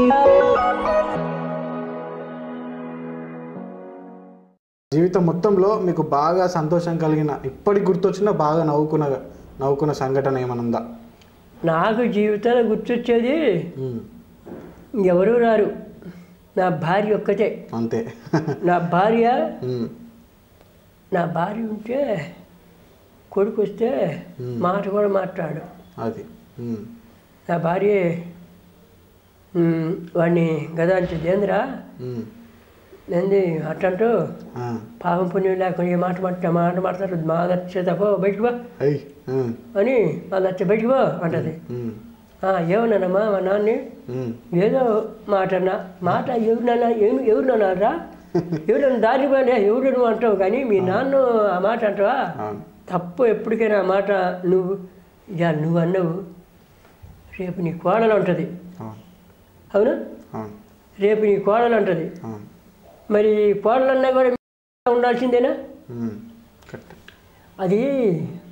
జీవితం మొత్తంలో మీకు బాగా సంతోషం కలిగిన ఇప్పటికి గుర్తొచ్చిన బాగా నవ్వుకున్న సంఘటన ఏమైనా ఉందా? నాకు జీవితంలో గుర్తొచ్చేది ఎవరు రారు, నా భార్య ఒక్కటే. అంతే. నా భార్య ఉంటే కొడుకు వస్తే మాట కూడా మాట్లాడు. అది నా భార్య వాడిని గదా అంటే దేంద్రా ఏంది అట్టంటూ పాపం పుణ్యం లేకుండా ఏ మాట మాట్లాడతారు. మా వచ్చే తప్ప బయటకు బా అని వాళ్ళ వచ్చే బయటకు బా అంటది. ఏమన్నానమ్మా మా నాన్ని ఏదో మాట ఎవరినన్నారా ఎవరన్నా దారి పడే ఎవరు నువ్వు అంటావు, కానీ మీ నాన్న ఆ మాట అంటావా? తప్పు. ఎప్పటికైనా ఆ మాట నువ్వు అన్నావు రేపు నీ కోడలు ఉంటుంది. అవునా? రేపు నీ కోడలు ఉంటుంది. మరి కోడలన్నా కూడా ఉండాల్సిందేనా? అది